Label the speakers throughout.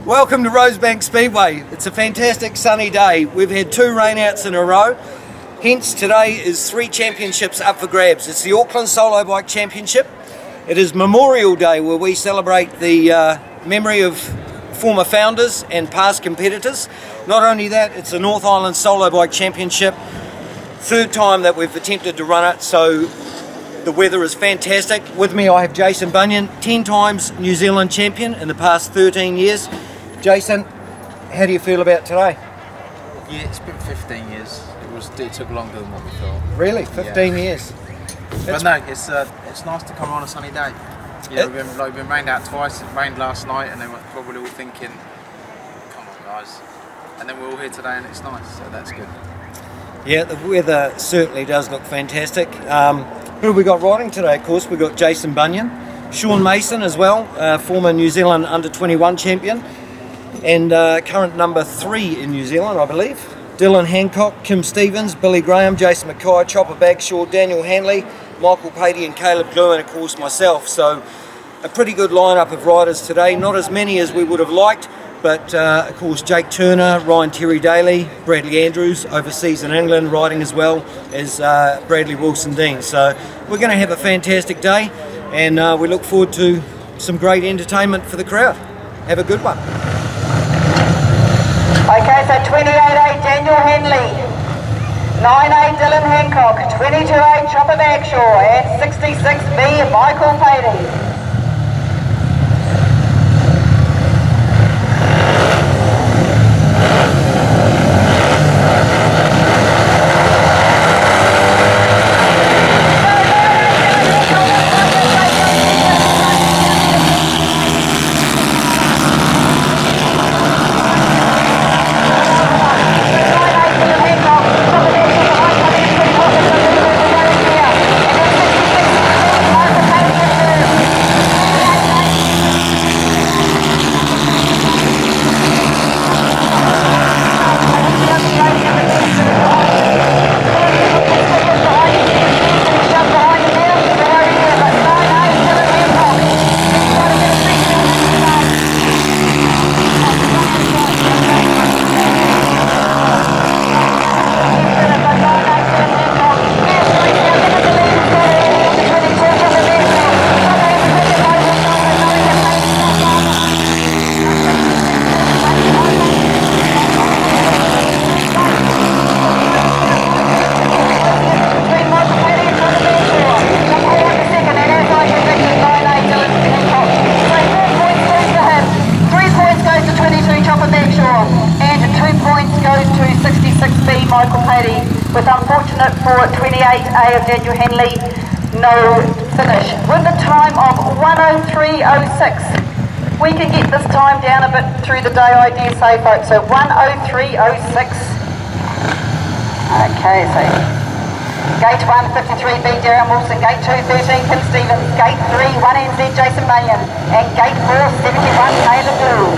Speaker 1: Welcome to Rosebank Speedway. It's a fantastic sunny day. We've had 2 rainouts in a row. Hence today is 3 championships up for grabs. It's the Auckland Solo Bike Championship. It is Memorial Day, where we celebrate the memory of former founders and past competitors. Not only that, it's the North Island Solo Bike Championship. 3rd time that we've attempted to run it, so the weather is fantastic. With me I have Jason Bunyan, 10 times New Zealand champion in the past 13 years. Jason, how do you feel about today?
Speaker 2: Yeah, it's been 15 years. It took longer than what we thought.
Speaker 1: Really? 15 years?
Speaker 2: But no, it's nice to come on a sunny day. Yeah, we've been rained out twice. It rained last night, and then we're probably all thinking, come on guys. And then we're all here today and it's nice, so that's good.
Speaker 1: Yeah, the weather certainly does look fantastic. Who have we got riding today? Of course, we've got Jason Bunyan, Sean Mason as well, former New Zealand under-21 champion, and current number 3 in New Zealand, I believe. Dylan Hancock, Kim Stevens, Billy Graham, Jason Mackay, Chopper Bagshaw, Daniel Hanley, Michael Patey and Caleb Glue, and of course myself. So a pretty good lineup of riders today, not as many as we would have liked, but of course Jake Turner, Ryan Terry Daly, Bradley Andrews overseas in England riding as well as Bradley Wilson Dean. So we're going to have a fantastic day, and we look forward to some great entertainment for the crowd. Have a good one.
Speaker 3: Okay, so 28A Daniel Henley, 9A Dylan Hancock, 22A Chopper Bagshaw, and 66B Michael Patey. Michael Patey, with unfortunate for 28A of Daniel Henley, no finish. With a time of 1:03:06. We can get this time down a bit through the day, I dare say, folks. So 1:03:06. Okay, so Gate 1, 53B Darren Wilson, Gate 2, 13 Kim Stevens, Gate 3, 1NZ Jason Bunyan, and Gate 4, 71 Caleb Glue.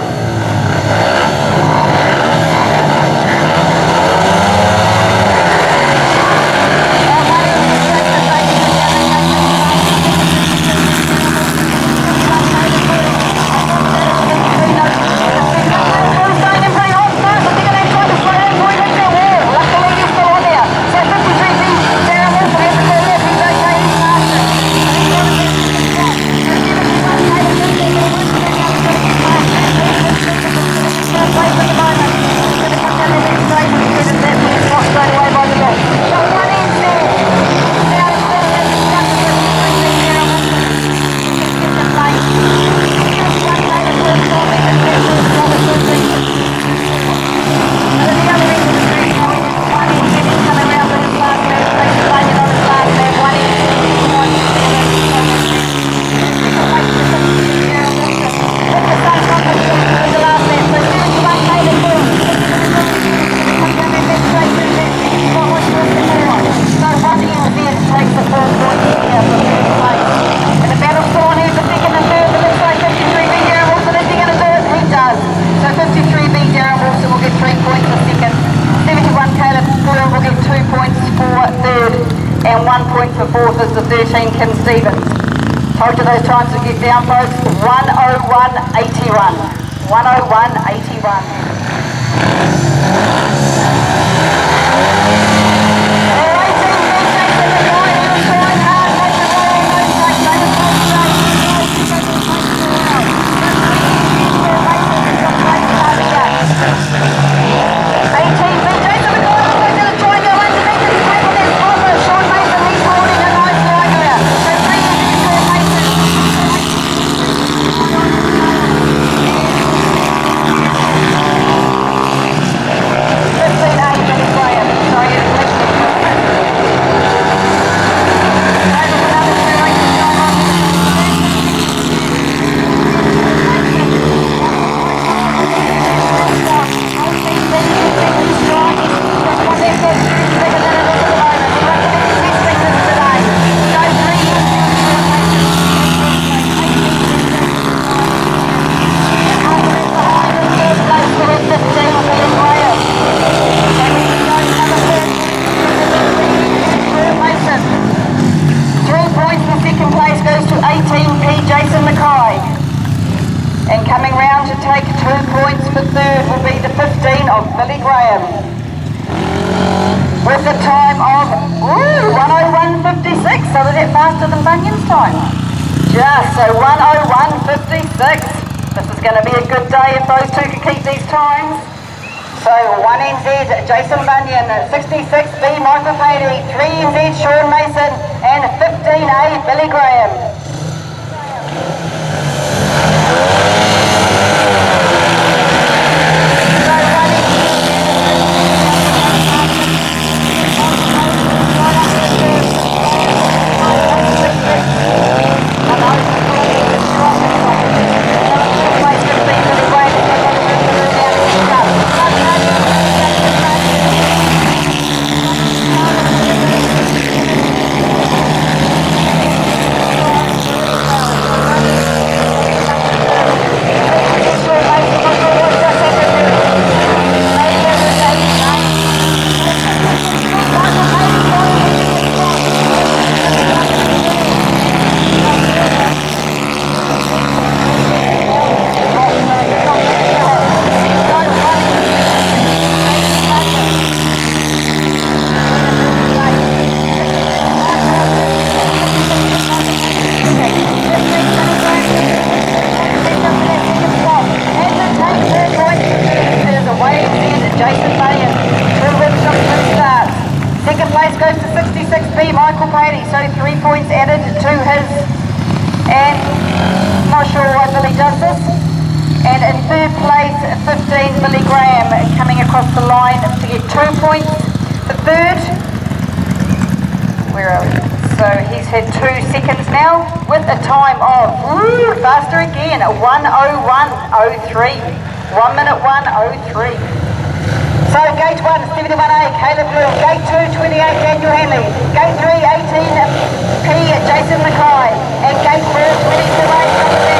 Speaker 3: And 1 point for 4th is the 13 Kim Stevens. Told you those times to get down, folks. 1:01:81. 101.81. With a time of 101.56, so was that faster than Bunyan's time? Just so 101.56. This is going to be a good day if those two can keep these times. So 1NZ Jason Bunyan, 66B Michael Patey, 3NZ Sean Mason, and 15A Billy Graham. So 3 points added to his, and not sure why Billy does this. And in third place, 15 Billy Graham coming across the line to get 2 points for third. Where are we? So he's had 2 seconds now with a time of, faster again, 101.03. 1 minute 1:03. So gate 1, 71A, Caleb Blue. Gate 2, 28, Daniel Hanley. Gate 3, 18P, Jason Mackay. And gate 4, 22A,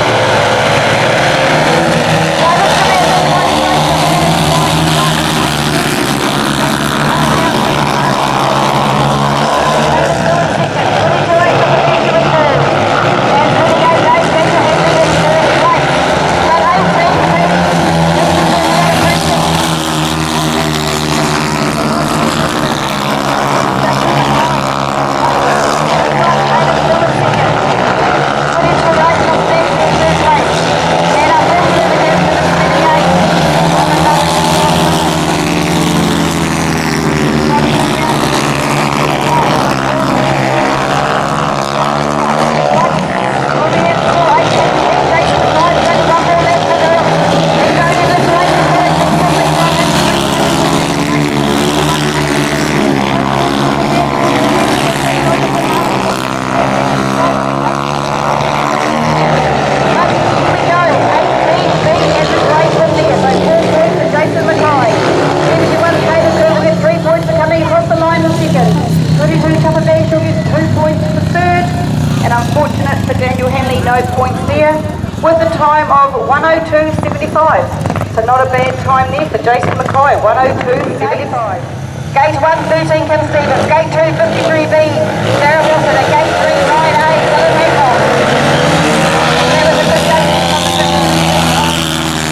Speaker 3: with a time of 102.75. So not a bad time there for Jason Mackay, 102.75. Gate 1, 13 Kim Stevens. Gate 2, 53B, Sarah Wilson. And Gate 3, 9A, Dylan Hancock. That was a good day.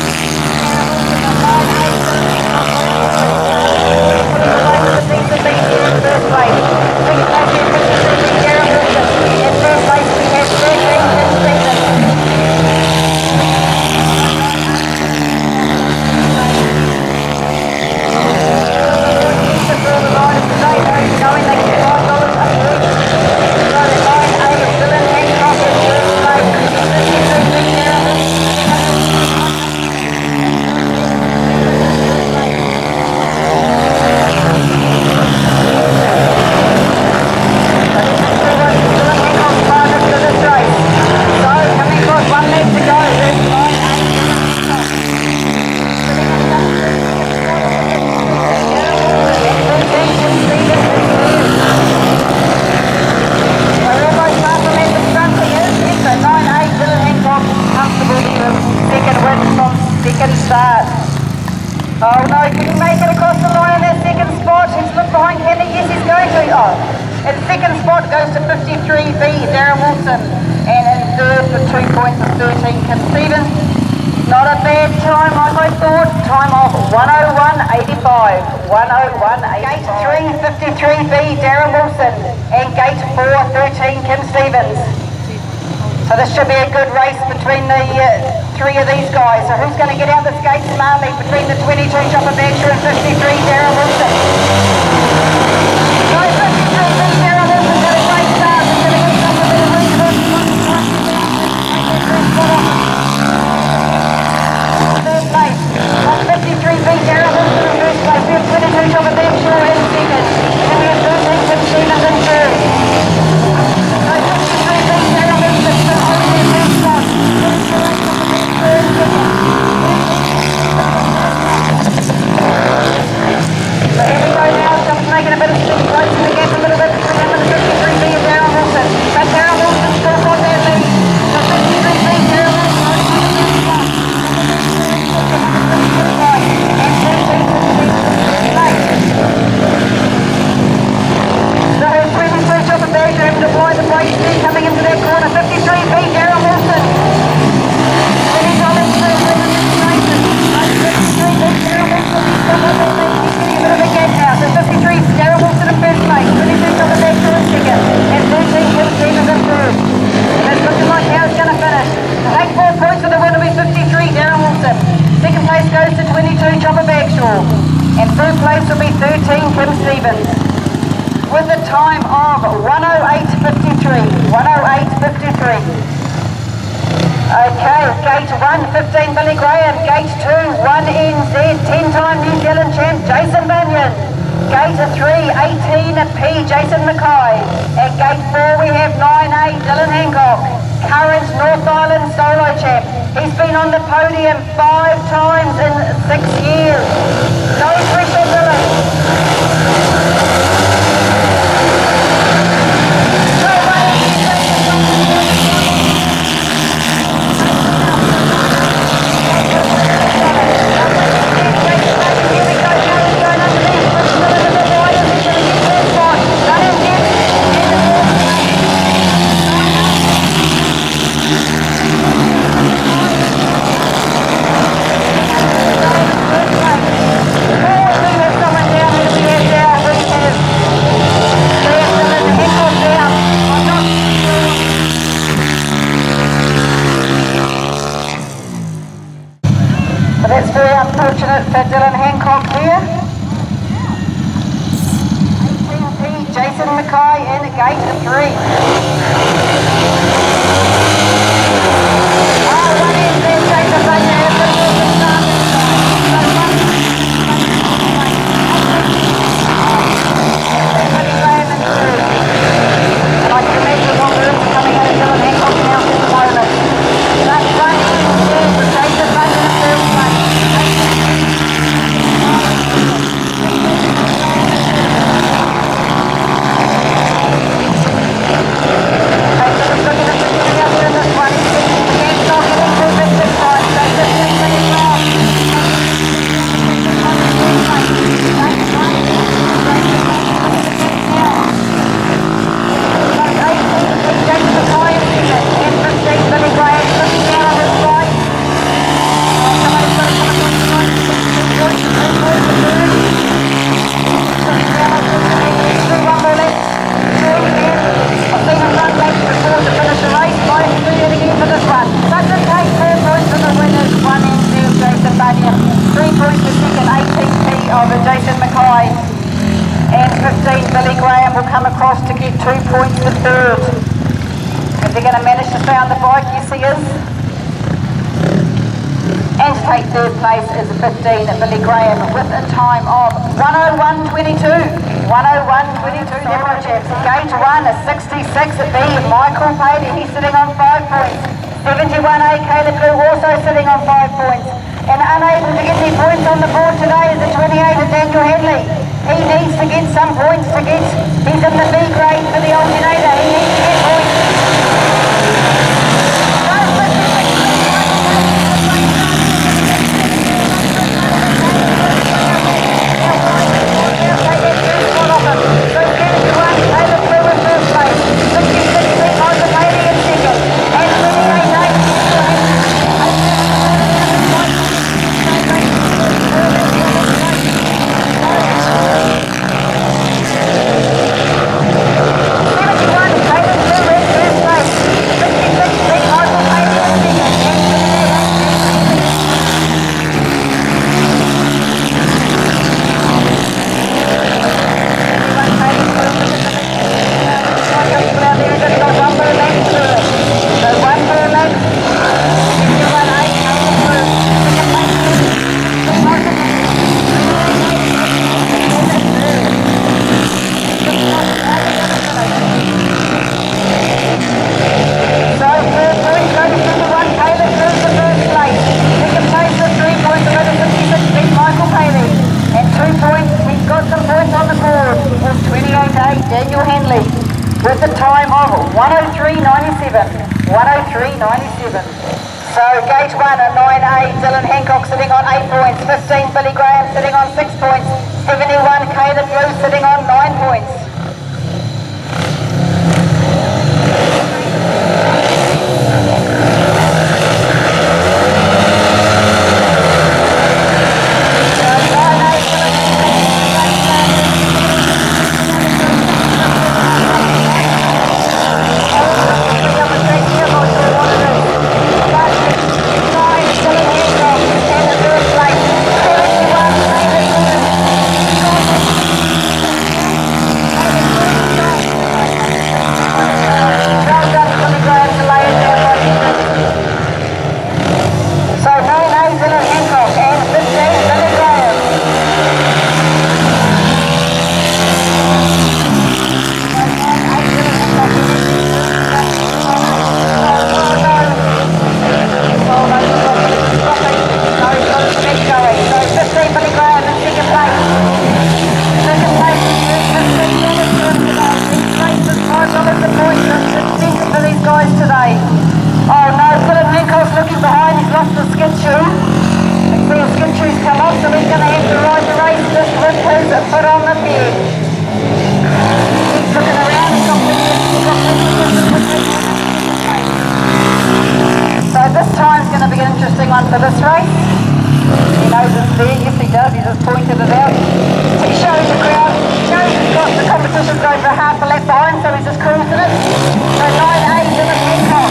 Speaker 3: In second spot goes to 53B, Darren Wilson. And in third for 2 points is 13, Kim Stevens. Not a bad time, like I thought. Time of 101.85. 101.85. Gate 3, 53B, Darren Wilson. And gate 4, 13, Kim Stevens. So this should be a good race between the three of these guys. So who's going to get out this gate smartly between the 22 Chopper Baxter and 53 Darren Wilson? So 53 Darren Wilson got a great start. He's going to get some of the third place. On 53B Darren Wilson in first place. We have 22 Chopper Baxter in second. And we have 13 Kim Stevens in third. So 53B Darren Wilson still holding their first spot. So here we go now, just making a bit of speed, closing the gap a little bit between him and 53B and Darren Wilson. But Darren Wilson still got that lead. So 53B, Darren Wilson, so here's 23 Chopper Baxter having to apply the brakes speed coming into that corner. 53B, Darren Wilson. So 53, Darren Wilson in first place, 22 Chopper Baxter in second, and 13 Kim Stevens in third. And it's looking like how it's going to finish. To take 4 points for the win will be 53, Darren Wilson. Second place goes to 22 Chopper Baxter, and third place will be 13 Kim Stevens. With a time of 108.53, 108.53. Okay, gate 1, 15 Billy Graham, gate 2, 1NZ, 10-time New Zealand champ Jason Bunyan. Gate 3, 18P Jason Mackay. At gate 4 we have 9A Dylan Hancock, current North Island solo champ. He's been on the podium 5 times in 6 years. No pressure, Dylan. That's very unfortunate for Dylan Hancock here. 18P Jason Mackay in gate 3. Oh, 1NZ Jason Bunyan has been able to start and I can imagine what room's coming out of Dylan Hancock now at the moment. That's right, Jason Bunyan in third place. Jason Mackay and 15 Billy Graham will come across to get 2 points for third. If they're going to manage to stay on the bike, yes he is. And to take third place is 15 Billy Graham with a time of 101.22. 101.22 Deborah Chaps. Gate 1 is 66B Michael Payne, he's sitting on 5 points. 71A Caleb Blue also sitting on 5 points. And unable to get any points on the board today is the 28 Daniel Henley. He needs to get some points to get, he's in the B grade for the alternator, he needs to get points. So Daniel Henley with the time of 103.97. 103.97. So gate 1 at 9A, Dylan Hancock sitting on 8 points. 15, Billy Graham sitting on 6 points. 71, Caleb Blue sitting on 9 points. For this race. He knows it's there, yes he does, he just pointed it out. He shows the crowd, knows he's got the competition's over half a lap behind, so he's just cruising it. So 9A, Dylan Hancock.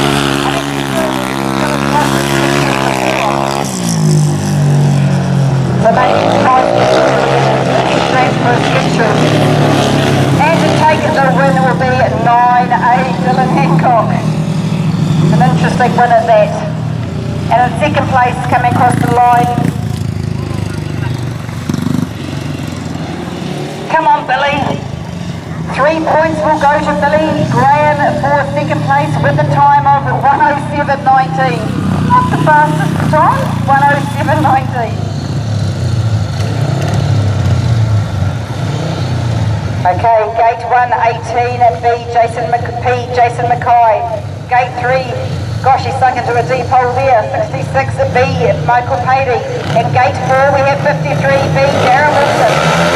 Speaker 3: So maybe it's time to transfer a schedule. And to take it, the winner will be 9A, Dylan Hancock. An interesting win at that. And in second place, coming across the line. Come on, Billy. 3 points will go to Billy Graham for second place with a time of 107.19. Not the fastest time, 107.19. Okay, gate 1, 18 at B, Jason Mackay. Gate 3. Gosh, he's sunk into a deep hole there. 66B, Michael Patey. In gate 4, we have 53B, Darren Wilson.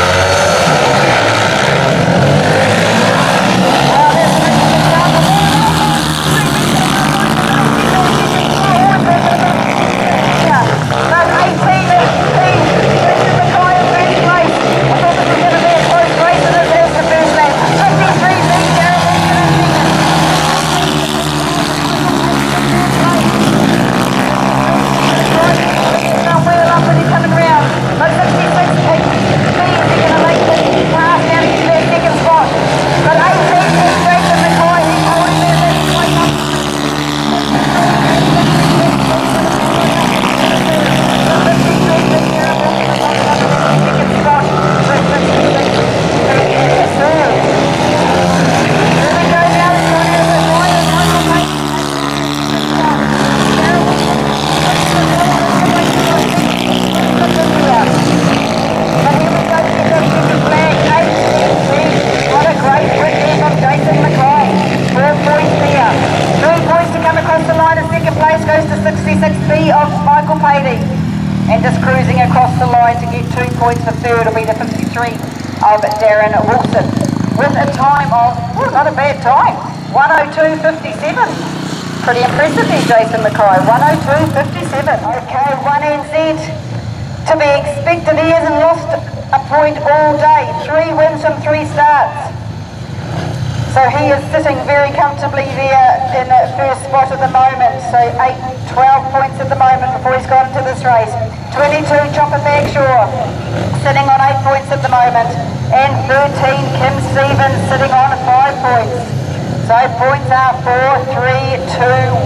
Speaker 3: And just cruising across the line to get 2 points for third will be the 53 of Darren Wilson with a time of, not a bad time, 102.57. Pretty impressive there, Jason Mackay, 102.57. Okay, 1NZ to be expected. He hasn't lost a point all day. 3 wins from 3 starts. So he is sitting very comfortably there in that first spot at the moment. So 12 points at the moment before he's gone into this race. 22, Chopper Bagshaw, sitting on 8 points at the moment. And 13, Kim Stevens, sitting on 5 points. So points are 4, 3, 2, 1.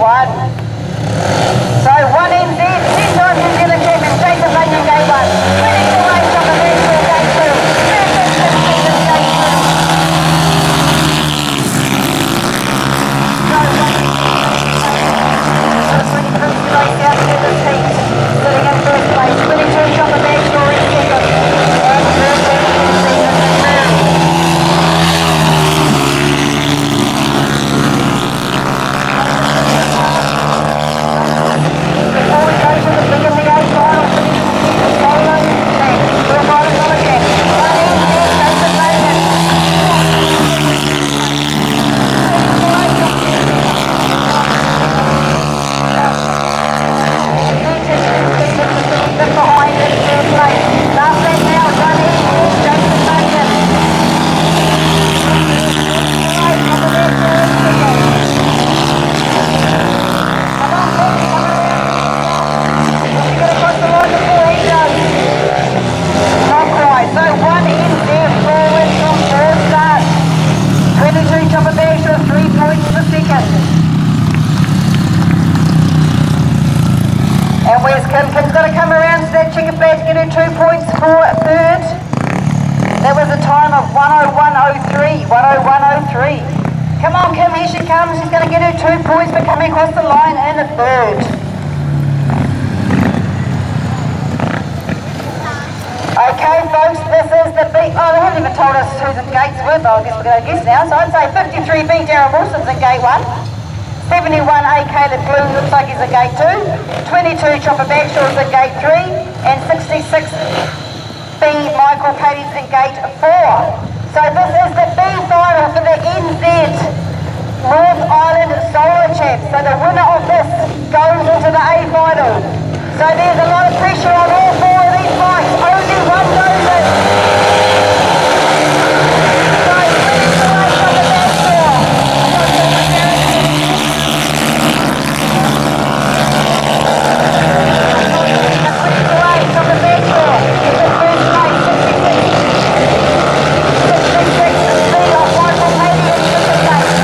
Speaker 3: So 1NZ, 10 times New Zealand champion, Jason Bunyan, gate 1. 22 race, Chopper Bagshaw, gate 2. Sitting in first place, 22 Chopper Bagshaw in second, and 13 Stevens in third. had to get her 2 points for third. That was a time of 101.03. 101.03. Come on, Kim, here she comes. She's going to get her 2 points for coming across the line in a third. Okay, folks, this is the beat. Oh, they haven't even told us who's in gates with. I guess we're going to guess now. So I'd say 53B, Darren Wilson's in gate 1. 71A, Caleb Bloom looks like he's in gate 2. 22, Chopper Bagshaw's in gate 3. And 66B, Michael Patey's in gate 4. So this is the B final for the NZ North Island Solar Champs. So the winner of this goes into the A final. So there's a lot of pressure on all 4 of these bikes. Only one goes in. So 22 from the backdoor. 22 from the backdoor. It's the first place, 66. 66 is speed off Michael Patey in second place.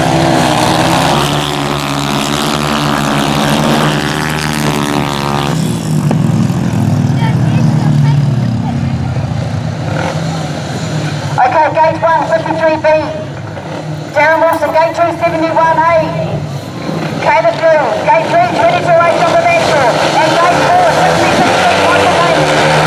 Speaker 3: Okay, gate 1, 53B. Darren Wilson, gate 2, 71A. Caleb Bloom, gate 3, 22A, Chopper Bagshore. And gate 4, 66B, Michael Patey.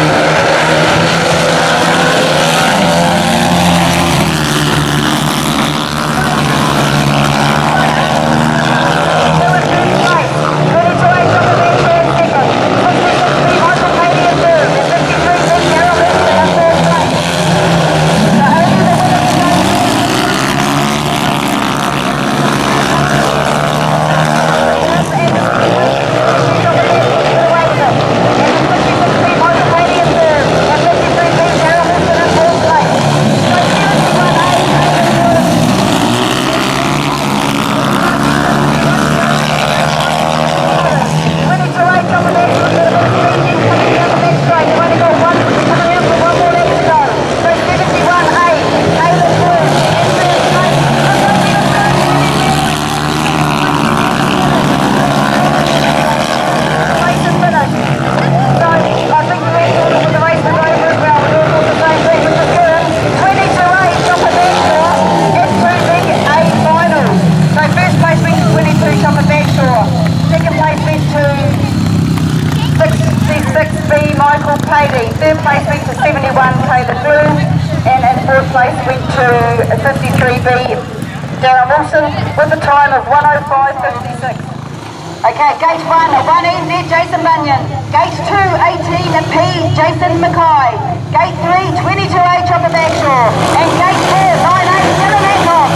Speaker 3: Third place went to 71 Caleb Bloom, and in fourth place went to 53B Darren Wilson with a time of 1:05.56. Okay, gate 1, 1NZ Jason Bunyan. Gate 2, 18P Jason Mackay. Gate 3, 22A Chopper Bagshore. And gate 4, 9A Dylan Hancock.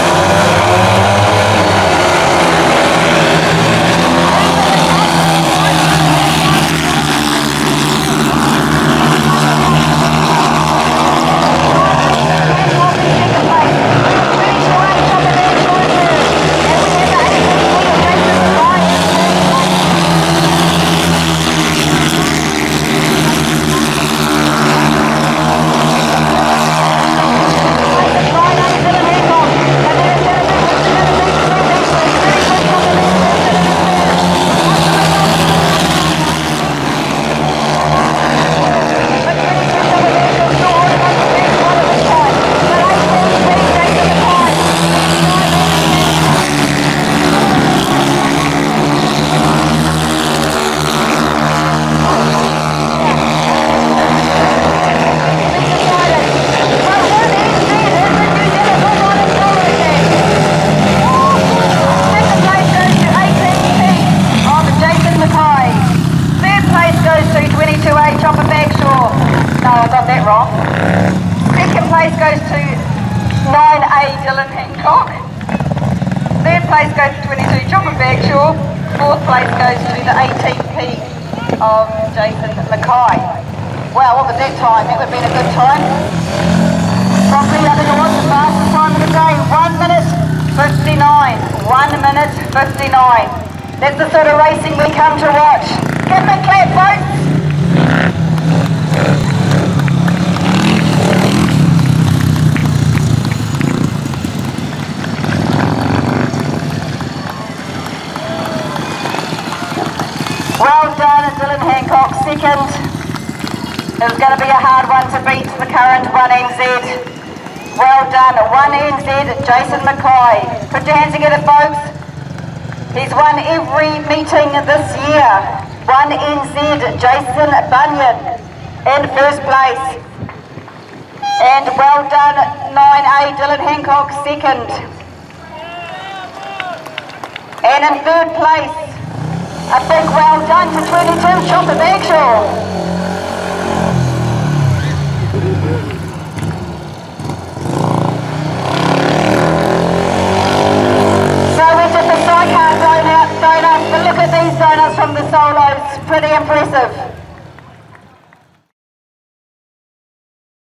Speaker 3: Second place goes to 9A Dylan Hancock. Third place goes to 22 Chopper Bagshore. Fourth place goes to the 18P of Jason Mackay. Wow, what was that time? That would have been a good time. Probably, I think it was the fastest time of the day. 1 minute 59. 1 minute 59. That's the sort of racing we come to watch. Give them a clap, folks. Well done, Dylan Hancock, second. It's going to be a hard one to beat the current 1NZ. Well done, 1NZ, Jason Mackay. Put your hands together, folks. He's won every meeting this year. 1NZ, Jason Bunyan in first place. And well done, 9A, Dylan Hancock, second. And in third place, a big well done to 22, Chopper Bagshaw.